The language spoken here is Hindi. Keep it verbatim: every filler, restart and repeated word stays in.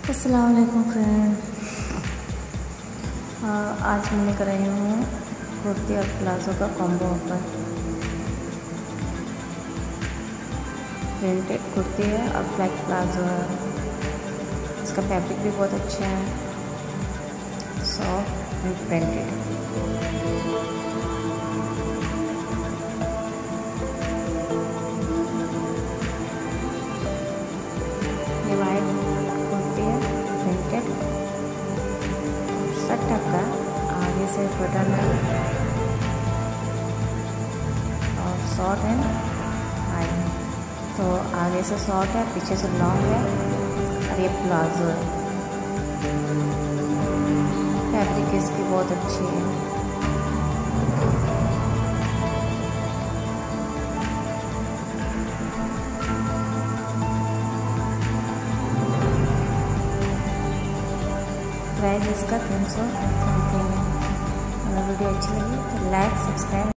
अस्सलाम वालेकुम फ्रेंड। आज मैं लेकर आई हूँ कुर्ती और प्लाज़ो का कॉम्बो ऑफर। प्रिंटेड कुर्ती है और ब्लैक प्लाज़ो है। इसका फैब्रिक भी बहुत अच्छा है, सॉफ्ट एंड प्रिंटेड। ये वाइट कुर्ती है, प्रिंटेड, सट का आगे से बटन है और शॉर्ट है हाई है। तो आगे से शॉर्ट है, पीछे से लॉन्ग है और ये प्लाजो है। फैब्रिक इसकी बहुत अच्छी है। प्राइस इसका तीन सौ समथिंग है। अगर वीडियो अच्छी लगी तो लाइक सब्सक्राइब